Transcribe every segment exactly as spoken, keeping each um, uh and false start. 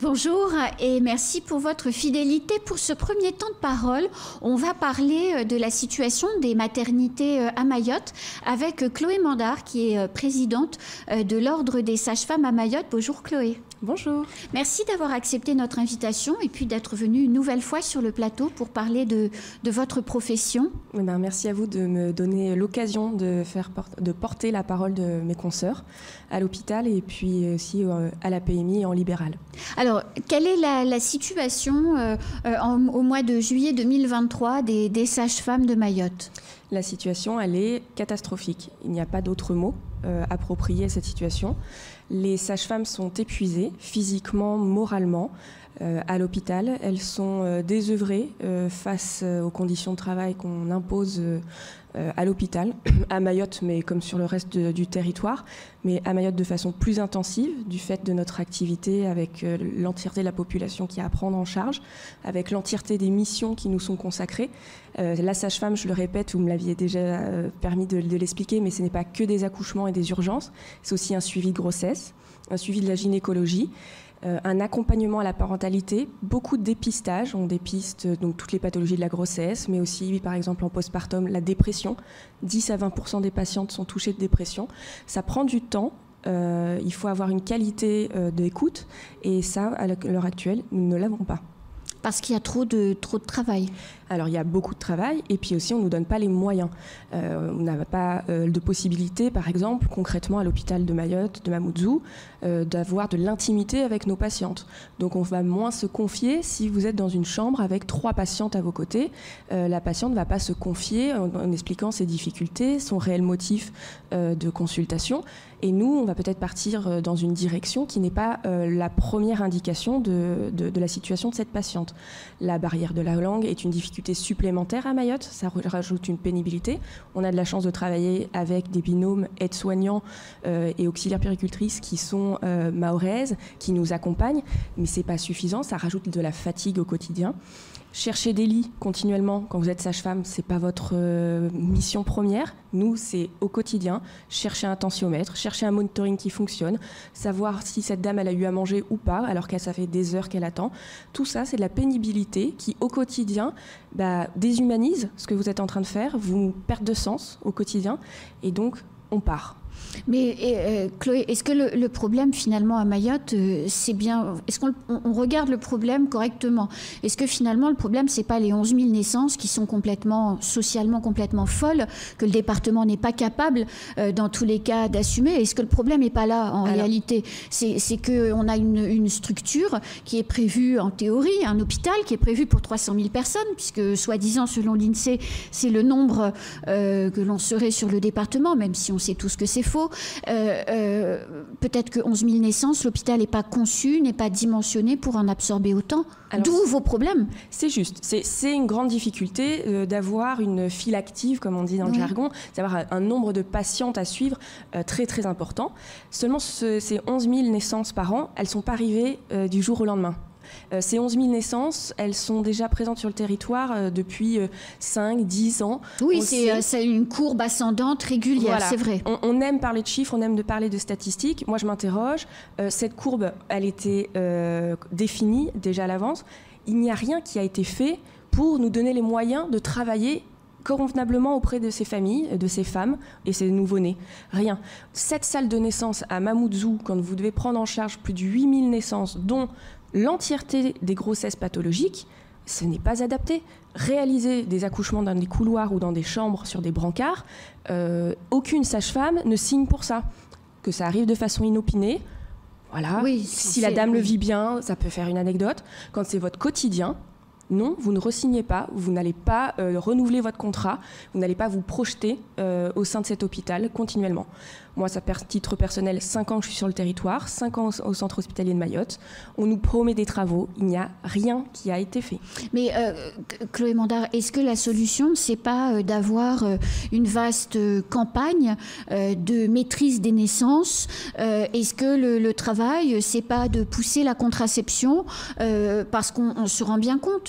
Bonjour et merci pour votre fidélité. Pour ce premier temps de parole, on va parler de la situation des maternités à Mayotte avec Chloé Mandar, qui est présidente de l'Ordre des sages-femmes à Mayotte. Bonjour Chloé. Bonjour. Merci d'avoir accepté notre invitation et puis d'être venue une nouvelle fois sur le plateau pour parler de, de votre profession. Eh bien, merci à vous de me donner l'occasion de, faire por- de porter la parole de mes consoeurs à l'hôpital et puis aussi euh, à la P M I en libéral. Alors, quelle est la, la situation euh, en, au mois de juillet deux mille vingt-trois des, des sages-femmes de Mayotte ? La situation, elle est catastrophique. Il n'y a pas d'autre mot euh, approprié à cette situation. Les sages-femmes sont épuisées, physiquement, moralement, euh, à l'hôpital. Elles sont euh, désœuvrées euh, face euh, aux conditions de travail qu'on impose euh, euh, à l'hôpital, à Mayotte, mais comme sur le reste de, du territoire, mais à Mayotte de façon plus intensive, du fait de notre activité avec euh, l'entièreté de la population qui a à prendre en charge, avec l'entièreté des missions qui nous sont consacrées. Euh, la sage-femme, je le répète, vous me l'aviez déjà euh, permis de, de l'expliquer, mais ce n'est pas que des accouchements et des urgences, c'est aussi un suivi de grossesse, un suivi de la gynécologie, euh, un accompagnement à la parentalité, beaucoup de dépistage. On dépiste euh, donc toutes les pathologies de la grossesse, mais aussi, par exemple, en postpartum, la dépression. dix à vingt pour cent des patientes sont touchées de dépression. Ça prend du temps. Euh, il faut avoir une qualité euh, d'écoute, et ça, à l'heure actuelle, nous ne l'avons pas. Parce qu'il y a trop de, trop de travail. Alors, il y a beaucoup de travail et puis aussi, on ne nous donne pas les moyens. Euh, on n'a pas euh, de possibilité, par exemple, concrètement à l'hôpital de Mayotte, de Mamoudzou, euh, d'avoir de l'intimité avec nos patientes. Donc, on va moins se confier si vous êtes dans une chambre avec trois patientes à vos côtés. Euh, la patiente ne va pas se confier en, en expliquant ses difficultés, son réel motif euh, de consultation. Et nous, on va peut-être partir dans une direction qui n'est pas euh, la première indication de, de, de la situation de cette patiente. La barrière de la langue est une difficulté supplémentaire à Mayotte, ça rajoute une pénibilité. On a de la chance de travailler avec des binômes aides-soignants euh, et auxiliaires puéricultrices qui sont euh, mahoraises, qui nous accompagnent, mais ce n'est pas suffisant, ça rajoute de la fatigue au quotidien. Chercher des lits continuellement quand vous êtes sage-femme, ce n'est pas votre euh, mission première. Nous, c'est au quotidien, chercher un tensiomètre, chercher un monitoring qui fonctionne, savoir si cette dame elle a eu à manger ou pas, alors que ça fait des heures qu'elle attend. Tout ça, c'est de la pénibilité qui, au quotidien, bah, déshumanise ce que vous êtes en train de faire, vous perdez de sens au quotidien, et donc on part. Mais euh, Chloé, est-ce que le, le problème finalement à Mayotte, euh, c'est bien, est-ce qu'on on regarde le problème correctement? Est-ce que finalement le problème, c'est pas les onze mille naissances qui sont complètement, socialement complètement folles, que le département n'est pas capable euh, dans tous les cas d'assumer? Est-ce que le problème n'est pas là en Alors, réalité? C'est, c'est qu'on a une, une structure qui est prévue en théorie, un hôpital qui est prévu pour trois cent mille personnes, puisque soi-disant selon l'INSEE, c'est le nombre euh, que l'on serait sur le département, même si on sait tous que c'est faux. Euh, euh, peut-être que onze mille naissances, l'hôpital n'est pas conçu, n'est pas dimensionné pour en absorber autant. Alors, d'où vos problèmes? C'est juste. C'est, c'est une grande difficulté euh, d'avoir une file active, comme on dit dans le oui. jargon, d'avoir un, un nombre de patientes à suivre euh, très très important. Seulement ce, ces onze mille naissances par an, elles ne sont pas arrivées euh, du jour au lendemain. Euh, ces onze mille naissances, elles sont déjà présentes sur le territoire euh, depuis euh, cinq, dix ans. Oui, c'est, sait... c'est une courbe ascendante régulière, voilà. C'est vrai. On, on aime parler de chiffres, on aime de parler de statistiques. Moi, je m'interroge. Euh, cette courbe, elle était euh, définie déjà à l'avance. Il n'y a rien qui a été fait pour nous donner les moyens de travailler convenablement auprès de ces familles, de ces femmes et ces nouveau-nés. Rien. Cette salle de naissance à Mamoudzou, quand vous devez prendre en charge plus de huit mille naissances, dont l'entièreté des grossesses pathologiques, ce n'est pas adapté. Réaliser des accouchements dans des couloirs ou dans des chambres sur des brancards, euh, aucune sage-femme ne signe pour ça. Que ça arrive de façon inopinée, voilà. Oui, si la dame oui. le vit bien, ça peut faire une anecdote. Quand c'est votre quotidien, non, vous ne re-signez pas, vous n'allez pas euh, renouveler votre contrat, vous n'allez pas vous projeter euh, au sein de cet hôpital continuellement. Moi, à titre personnel, cinq ans que je suis sur le territoire, cinq ans au, au centre hospitalier de Mayotte. On nous promet des travaux, il n'y a rien qui a été fait. Mais euh, Chloé Mandar, est-ce que la solution, c'est pas euh, d'avoir euh, une vaste euh, campagne euh, de maîtrise des naissances? euh, Est-ce que le, le travail, c'est pas de pousser la contraception euh, parce qu'on on se rend bien compte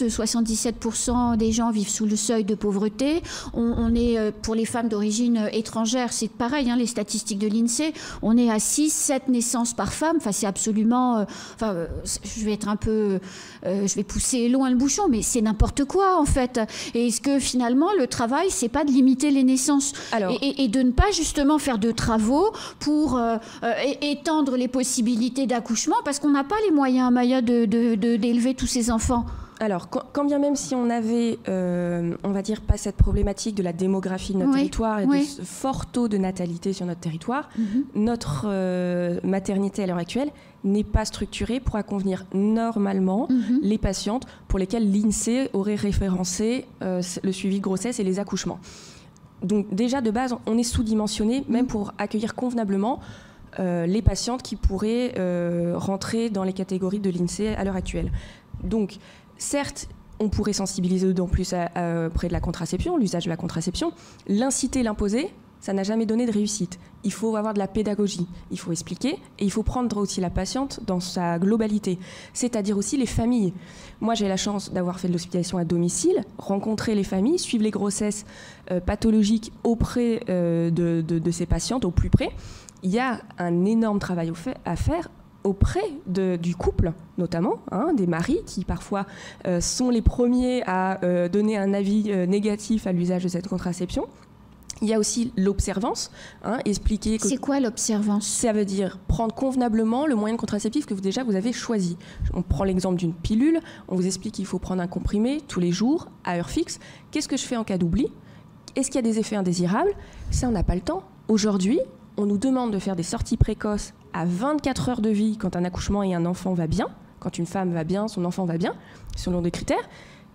France, soixante-dix-sept pour cent des gens vivent sous le seuil de pauvreté. On, on est, pour les femmes d'origine étrangère, c'est pareil, hein, les statistiques de l'INSEE, on est à six sept naissances par femme. Enfin, c'est absolument... Euh, enfin, je vais être un peu... Euh, je vais pousser loin le bouchon, mais c'est n'importe quoi, en fait. Et est-ce que, finalement, le travail, c'est pas de limiter les naissances Alors... et, et, et de ne pas, justement, faire de travaux pour euh, euh, étendre les possibilités d'accouchement, parce qu'on n'a pas les moyens à Mayotte de, de, de, d'élever tous ces enfants. Alors, quand, quand bien même si on avait, euh, on va dire, pas cette problématique de la démographie de notre oui, territoire et oui. de ce fort taux de natalité sur notre territoire, mm-hmm. notre euh, maternité à l'heure actuelle n'est pas structurée pour accompagner normalement mm-hmm. les patientes pour lesquelles l'INSEE aurait référencé euh, le suivi de grossesse et les accouchements. Donc déjà, de base, on est sous-dimensionné, mm-hmm. même pour accueillir convenablement euh, les patientes qui pourraient euh, rentrer dans les catégories de l'INSEE à l'heure actuelle. Donc, certes, on pourrait sensibiliser d'autant plus à, à, près de la contraception, l'usage de la contraception. L'inciter, l'imposer, ça n'a jamais donné de réussite. Il faut avoir de la pédagogie, il faut expliquer et il faut prendre aussi la patiente dans sa globalité, c'est-à-dire aussi les familles. Moi, j'ai la chance d'avoir fait de l'hospitalisation à domicile, rencontrer les familles, suivre les grossesses euh, pathologiques auprès euh, de, de, de ces patientes, au plus près. Il y a un énorme travail au fait, à faire auprès de, du couple, notamment, hein, des maris qui parfois euh, sont les premiers à euh, donner un avis euh, négatif à l'usage de cette contraception. Il y a aussi l'observance, hein, expliquer... Que c'est quoi l'observance ? Ça veut dire prendre convenablement le moyen de contraceptif que vous, déjà vous avez choisi. On prend l'exemple d'une pilule, on vous explique qu'il faut prendre un comprimé tous les jours, à heure fixe. Qu'est-ce que je fais en cas d'oubli ? Est-ce qu'il y a des effets indésirables ? Ça, on n'a pas le temps. Aujourd'hui, on nous demande de faire des sorties précoces à vingt-quatre heures de vie quand un accouchement et un enfant va bien, quand une femme va bien, son enfant va bien, selon des critères.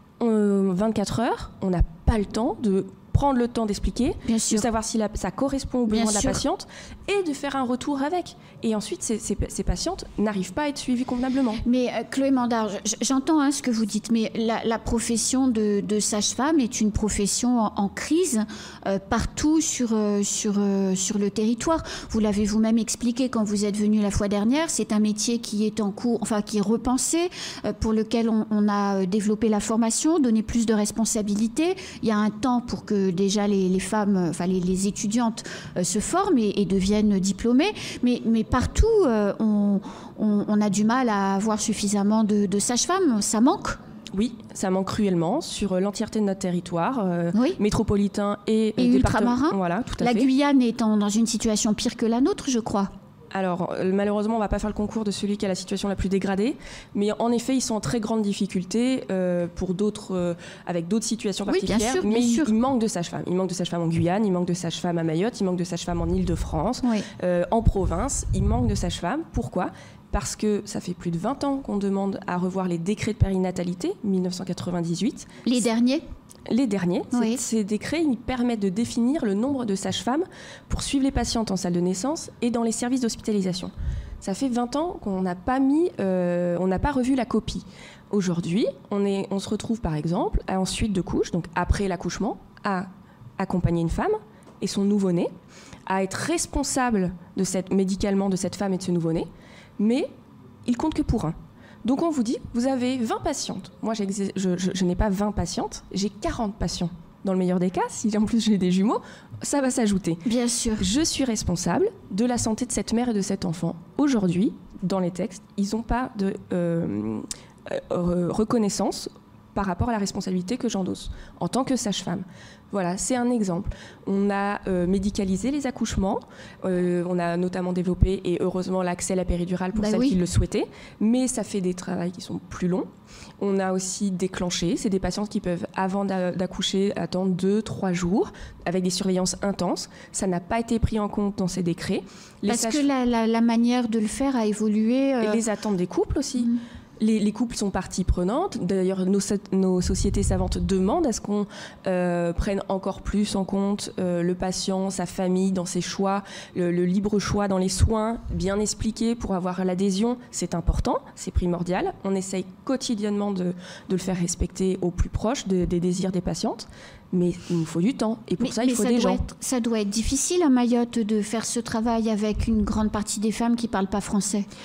Euh, vingt-quatre heures, on n'a pas le temps de prendre le temps d'expliquer, de savoir si la, ça correspond aux besoins de la patiente et de faire un retour avec. Et ensuite, ces, ces, ces patientes n'arrivent pas à être suivies convenablement. Mais euh, Chloé Mandar, j'entends hein, ce que vous dites, mais la, la profession de, de sage-femme est une profession en, en crise euh, partout sur, euh, sur, euh, sur le territoire. Vous l'avez vous-même expliqué quand vous êtes venu la fois dernière. C'est un métier qui est en cours, enfin qui est repensé, euh, pour lequel on, on a développé la formation, donné plus de responsabilités. Il y a un temps pour que déjà les, les femmes, enfin les, les étudiantes euh, se forment et, et deviennent diplômées, mais, mais partout euh, on, on, on a du mal à avoir suffisamment de, de sages-femmes, ça manque. Oui, ça manque cruellement sur l'entièreté de notre territoire, euh, oui. métropolitain et, et ultramarin. Voilà, tout à la fait. Guyane est en, dans une situation pire que la nôtre, je crois. Alors, malheureusement, on ne va pas faire le concours de celui qui a la situation la plus dégradée, mais en effet, ils sont en très grande difficulté euh, pour d'autres, euh, avec d'autres situations particulières. Oui, bien sûr, bien mais sûr. il, il manque de sages-femmes. Il manque de sages-femmes en Guyane, il manque de sages-femmes à Mayotte, il manque de sages-femmes en Île-de-France, oui. euh, en province. Il manque de sages-femmes. Pourquoi ? Parce que ça fait plus de vingt ans qu'on demande à revoir les décrets de périnatalité, mille neuf cent quatre-vingt-dix-huit. Les derniers ? Les derniers, oui. ces décrets ils permettent de définir le nombre de sages-femmes pour suivre les patientes en salle de naissance et dans les services d'hospitalisation. Ça fait vingt ans qu'on n'a pas mis, euh, on n'a pas revu la copie. Aujourd'hui, on, est, on se retrouve par exemple en suite de couche, donc après l'accouchement, à accompagner une femme et son nouveau-né, à être responsable de cette, médicalement de cette femme et de ce nouveau-né, mais il compte que pour un. Donc on vous dit, vous avez vingt patientes. Moi, je, je, je n'ai pas vingt patientes, j'ai quarante patients. Dans le meilleur des cas, si en plus j'ai des jumeaux, ça va s'ajouter. Bien sûr. Je suis responsable de la santé de cette mère et de cet enfant. Aujourd'hui, dans les textes, ils n'ont pas de euh, euh, reconnaissance par rapport à la responsabilité que j'endosse en tant que sage-femme. Voilà, c'est un exemple. On a euh, médicalisé les accouchements, euh, on a notamment développé, et heureusement, l'accès à la péridurale pour bah celles oui. qui le souhaitaient, mais ça fait des travaux qui sont plus longs. On a aussi déclenché, c'est des patientes qui peuvent, avant d'accoucher, attendre deux, trois jours, avec des surveillances intenses. Ça n'a pas été pris en compte dans ces décrets. Les Parce sages... que la, la, la manière de le faire a évolué. Euh... Et les attentes des couples aussi. Mmh. Les, les couples sont partie prenante. D'ailleurs, nos, nos sociétés savantes demandent à ce qu'on euh, prenne encore plus en compte euh, le patient, sa famille, dans ses choix, le, le libre choix dans les soins, bien expliqué pour avoir l'adhésion. C'est important, c'est primordial. On essaye quotidiennement de, de le faire respecter au plus proche de, des désirs des patientes. Mais il nous faut du temps. Et pour mais, ça, il faut ça des gens. Être, ça doit être difficile à Mayotte de faire ce travail avec une grande partie des femmes qui ne parlent pas français.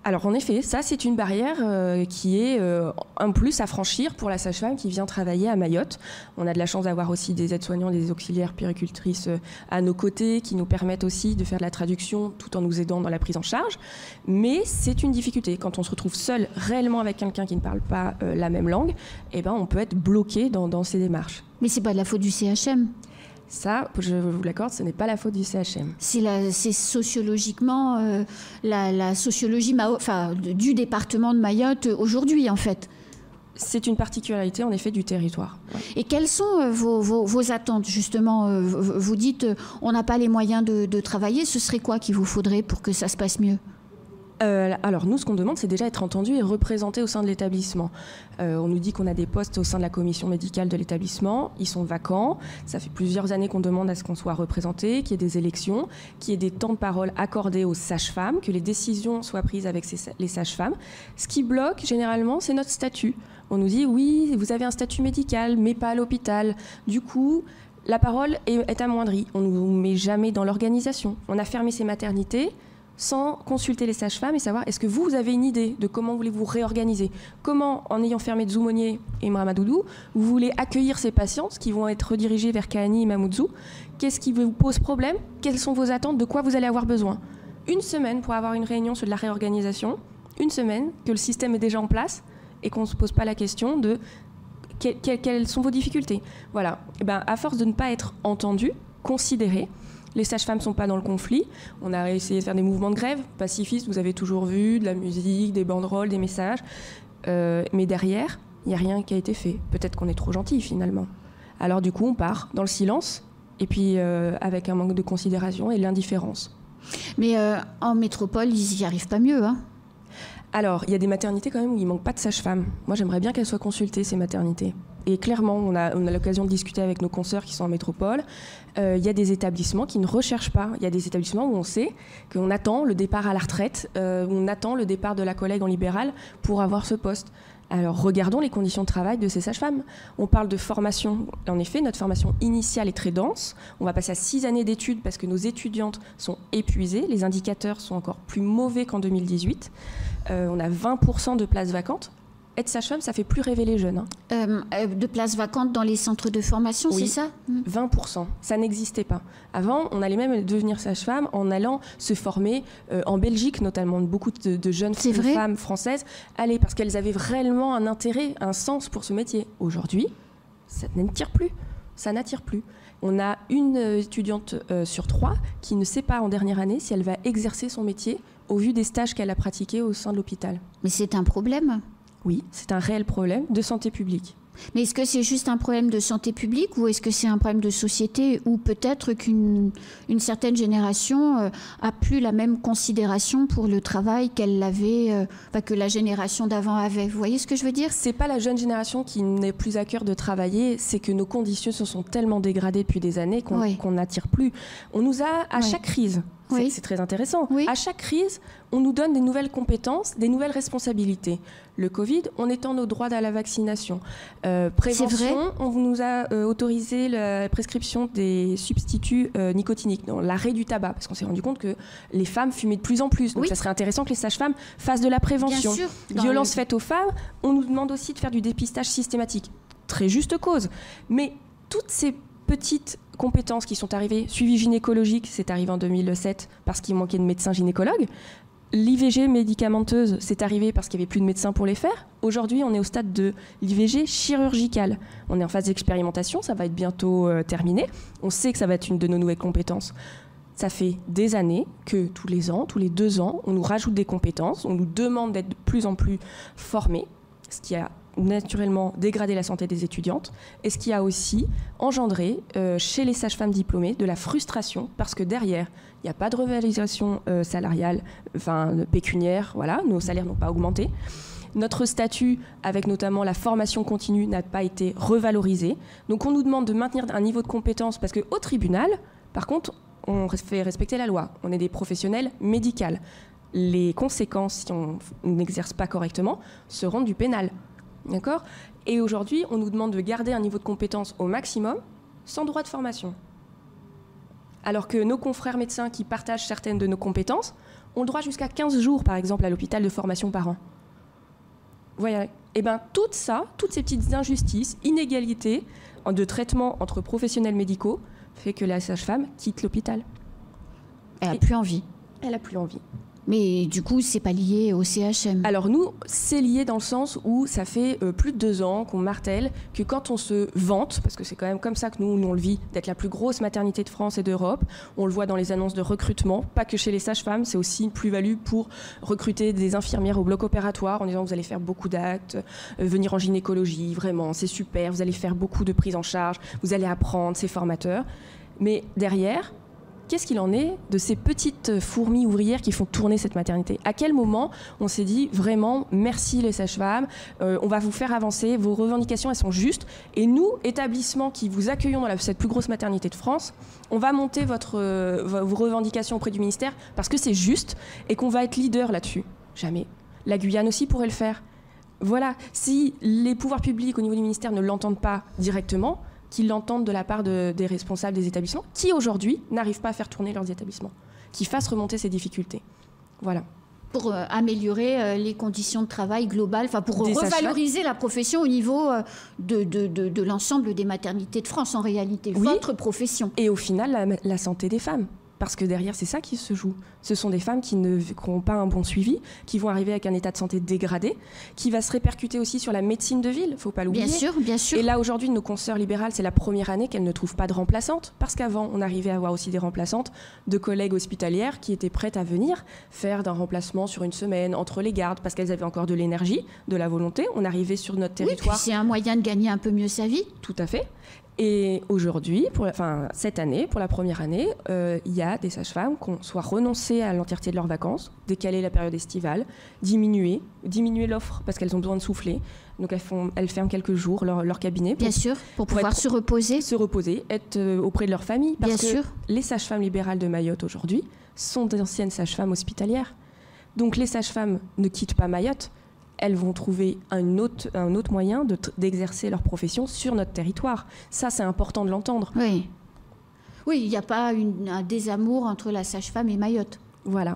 Alors en effet, ça c'est une barrière euh, qui est euh, un plus à franchir pour la sage-femme qui vient travailler à Mayotte. On a de la chance d'avoir aussi des aides-soignants, des auxiliaires puéricultrices euh, à nos côtés qui nous permettent aussi de faire de la traduction tout en nous aidant dans la prise en charge. Mais c'est une difficulté. Quand on se retrouve seul réellement avec quelqu'un qui ne parle pas euh, la même langue, eh ben, on peut être bloqué dans, dans ces démarches. Mais c'est pas de la faute du C H M. Ça, je vous l'accorde, ce n'est pas la faute du C H M. C'est, la, c'est sociologiquement euh, la, la sociologie Mao, enfin, du département de Mayotte aujourd'hui, en fait. C'est une particularité, en effet, du territoire. Ouais. Et quelles sont vos, vos, vos attentes, justement? Vous dites, on n'a pas les moyens de, de travailler. Ce serait quoi qu'il vous faudrait pour que ça se passe mieux? Euh, alors nous, ce qu'on demande, c'est déjà être entendu et représenté au sein de l'établissement. Euh, on nous dit qu'on a des postes au sein de la commission médicale de l'établissement. Ils sont vacants. Ça fait plusieurs années qu'on demande à ce qu'on soit représenté, qu'il y ait des élections, qu'il y ait des temps de parole accordés aux sages-femmes, que les décisions soient prises avec ces, les sages-femmes. Ce qui bloque, généralement, c'est notre statut. On nous dit, oui, vous avez un statut médical, mais pas à l'hôpital. Du coup, la parole est, est amoindrie. On ne nous met jamais dans l'organisation. On a fermé ces maternités sans consulter les sages-femmes et savoir est-ce que vous, vous avez une idée de comment voulez-vous réorganiser, comment, en ayant fermé Dzoumogné et Mramadoudou, vous voulez accueillir ces patientes qui vont être redirigées vers Kahani et Mamoudzou. Qu'est-ce qui vous pose problème? Quelles sont vos attentes? De quoi vous allez avoir besoin? Une semaine pour avoir une réunion sur de la réorganisation, une semaine que le système est déjà en place et qu'on ne se pose pas la question de que, que, quelles sont vos difficultés. Voilà. Et ben, à force de ne pas être entendu, considéré, les sages-femmes ne sont pas dans le conflit. On a essayé de faire des mouvements de grève pacifistes, vous avez toujours vu, de la musique, des banderoles, des messages. Euh, mais derrière, il n'y a rien qui a été fait. Peut-être qu'on est trop gentil, finalement. Alors du coup, on part dans le silence, et puis euh, avec un manque de considération et de l'indifférence. Mais euh, en métropole, ils n'y arrivent pas mieux, hein? Alors, il y a des maternités quand même où il ne manque pas de sages-femmes. Moi, j'aimerais bien qu'elles soient consultées, ces maternités. Et clairement, on a, on a l'occasion de discuter avec nos consoeurs qui sont en métropole. Euh, il y a des établissements qui ne recherchent pas. Il y a des établissements où on sait qu'on attend le départ à la retraite, euh, où on attend le départ de la collègue en libéral pour avoir ce poste. Alors, regardons les conditions de travail de ces sages-femmes. On parle de formation. En effet, notre formation initiale est très dense. On va passer à six années d'études parce que nos étudiantes sont épuisées. Les indicateurs sont encore plus mauvais qu'en deux mille dix-huit. Euh, on a vingt pour cent de places vacantes. Être sage-femme, ça fait plus rêver les jeunes. Hein. Euh, de places vacantes dans les centres de formation, oui, c'est ça? vingt pour cent, ça n'existait pas. Avant, on allait même devenir sage-femme en allant se former euh, en Belgique, notamment beaucoup de, de jeunes femmes françaises, allaient parce qu'elles avaient réellement un intérêt, un sens pour ce métier. Aujourd'hui, ça n'attire plus. Ça n'attire plus. On a une étudiante euh, sur trois qui ne sait pas en dernière année si elle va exercer son métier au vu des stages qu'elle a pratiqués au sein de l'hôpital. Mais c'est un problème. Oui, c'est un réel problème de santé publique. Mais est-ce que c'est juste un problème de santé publique ou est-ce que c'est un problème de société ou peut-être qu'une une certaine génération euh, a plus la même considération pour le travail qu'elle l'avait, euh, enfin, que la génération d'avant avait? Vous voyez ce que je veux dire? C'est pas la jeune génération qui n'est plus à cœur de travailler, c'est que nos conditions se sont tellement dégradées depuis des années qu'on oui. qu'on n'attire plus. On nous a, à oui. chaque crise, oui. c'est très intéressant, oui. à chaque crise, on nous donne des nouvelles compétences, des nouvelles responsabilités. Le Covid, on étend nos droits à la vaccination. Euh, prévention, on nous a euh, autorisé la prescription des substituts euh, nicotiniques, dans l'arrêt du tabac, parce qu'on s'est rendu compte que les femmes fumaient de plus en plus. Donc oui. ça serait intéressant que les sages-femmes fassent de la prévention. Bien sûr. Violences le... faites aux femmes, on nous demande aussi de faire du dépistage systématique. Très juste cause. Mais toutes ces petites compétences qui sont arrivées, suivi gynécologique, c'est arrivé en deux mille sept parce qu'il manquait de médecins gynécologues. L'I V G médicamenteuse, c'est arrivé parce qu'il n'y avait plus de médecins pour les faire. Aujourd'hui, on est au stade de l'I V G chirurgicale. On est en phase d'expérimentation, ça va être bientôt euh, terminé. On sait que ça va être une de nos nouvelles compétences. Ça fait des années que tous les ans, tous les deux ans, on nous rajoute des compétences, on nous demande d'être de plus en plus formés, ce qui a naturellement dégradé la santé des étudiantes et ce qui a aussi engendré euh, chez les sages-femmes diplômées de la frustration parce que derrière, il n'y a pas de revalorisation euh, salariale, enfin pécuniaire, voilà, nos salaires n'ont pas augmenté. Notre statut, avec notamment la formation continue, n'a pas été revalorisé. Donc on nous demande de maintenir un niveau de compétence parce qu'au tribunal, par contre, on fait respecter la loi. On est des professionnels médicaux. Les conséquences, si on n'exerce pas correctement, seront du pénal. D'accord ? Et aujourd'hui, on nous demande de garder un niveau de compétence au maximum, sans droit de formation. Alors que nos confrères médecins qui partagent certaines de nos compétences ont le droit jusqu'à quinze jours, par exemple, à l'hôpital de formation par an. Vous voyez, et bien, tout ça, toutes ces petites injustices, inégalités de traitement entre professionnels médicaux, fait que la sage-femme quitte l'hôpital. Elle n'a plus envie. Elle n'a plus envie. Mais du coup, c'est pas lié au C H M. Alors nous, c'est lié dans le sens où ça fait euh, plus de deux ans qu'on martèle que quand on se vante, parce que c'est quand même comme ça que nous, nous on le vit, d'être la plus grosse maternité de France et d'Europe, on le voit dans les annonces de recrutement, pas que chez les sages-femmes, c'est aussi une plus-value pour recruter des infirmières au bloc opératoire en disant vous allez faire beaucoup d'actes, euh, venir en gynécologie, vraiment, c'est super, vous allez faire beaucoup de prise en charge, vous allez apprendre, c'est formateur. Mais derrière, qu'est-ce qu'il en est de ces petites fourmis ouvrières qui font tourner cette maternité? À quel moment on s'est dit vraiment merci les sages-femmes, euh, on va vous faire avancer, vos revendications elles sont justes et nous, établissements qui vous accueillons dans la, cette plus grosse maternité de France, on va monter votre, euh, vos revendications auprès du ministère parce que c'est juste et qu'on va être leader là-dessus? Jamais. La Guyane aussi pourrait le faire. Voilà, si les pouvoirs publics au niveau du ministère ne l'entendent pas directement, qu'ils l'entendent de la part de, des responsables des établissements, qui aujourd'hui n'arrivent pas à faire tourner leurs établissements, qui fassent remonter ces difficultés. Voilà. Pour euh, améliorer euh, les conditions de travail globales, enfin pour des revaloriser la profession au niveau euh, de, de, de, de l'ensemble des maternités de France, en réalité, oui. Votre profession. Et au final, la, la santé des femmes. Parce que derrière, c'est ça qui se joue. Ce sont des femmes qui n'ont pas un bon suivi, qui vont arriver avec un état de santé dégradé, qui va se répercuter aussi sur la médecine de ville, il ne faut pas l'oublier. Bien sûr, bien sûr. Et là, aujourd'hui, nos consoeurs libérales, c'est la première année qu'elles ne trouvent pas de remplaçantes. Parce qu'avant, on arrivait à avoir aussi des remplaçantes de collègues hospitalières qui étaient prêtes à venir faire d'un remplacement sur une semaine, entre les gardes, parce qu'elles avaient encore de l'énergie, de la volonté. On arrivait sur notre territoire. Oui, puis c'est un moyen de gagner un peu mieux sa vie. Tout à fait. Et aujourd'hui, pour la, enfin, cette année, pour la première année, euh, il y a des sages-femmes qui ont soit renoncé à l'entièreté de leurs vacances, décaler la période estivale, diminuer, diminuer l'offre parce qu'elles ont besoin de souffler. Donc elles, font, elles ferment quelques jours leur, leur cabinet. Pour, Bien sûr, pour, pour pouvoir être, se reposer. Se reposer, être euh, auprès de leur famille. Parce Bien que sûr. Les sages-femmes libérales de Mayotte aujourd'hui sont d'anciennes sages-femmes hospitalières. Donc les sages-femmes ne quittent pas Mayotte. Elles vont trouver un autre, un autre moyen de, d'exercer leur profession sur notre territoire. Ça, c'est important de l'entendre. Oui, oui, il n'y a pas une, un désamour entre la sage-femme et Mayotte. Voilà.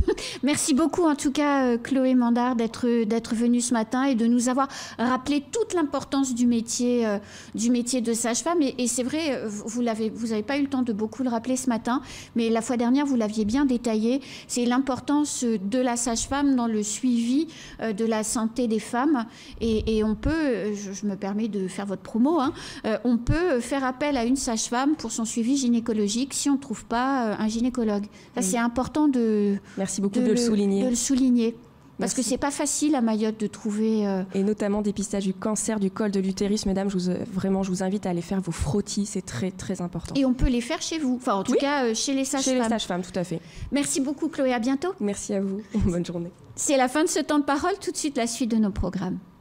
Merci beaucoup, en tout cas, Chloé Mandar, d'être, d'être venue ce matin et de nous avoir rappelé toute l'importance du métier, euh, du métier de sage-femme. Et, et c'est vrai, vous l'avez, vous n'avez pas eu le temps de beaucoup le rappeler ce matin, mais la fois dernière, vous l'aviez bien détaillé. C'est l'importance de la sage-femme dans le suivi euh, de la santé des femmes. Et, et on peut, je, je me permets de faire votre promo, hein, euh, on peut faire appel à une sage-femme pour son suivi gynécologique si on ne trouve pas euh, un gynécologue. Ça, oui. C'est important de... Merci beaucoup de, de, le, souligner. de le souligner. Parce Merci. que c'est pas facile à Mayotte de trouver... Euh... Et notamment dépistage du cancer du col de l'utérus. Mesdames, je vous, vraiment, je vous invite à aller faire vos frottis. C'est très, très important. Et on peut les faire chez vous. Enfin, en tout oui. cas, euh, chez les sages-femmes. Chez les sages-femmes, tout à fait. Merci beaucoup, Chloé. À bientôt. Merci à vous. Bonne journée. C'est la fin de ce temps de parole. Tout de suite, la suite de nos programmes.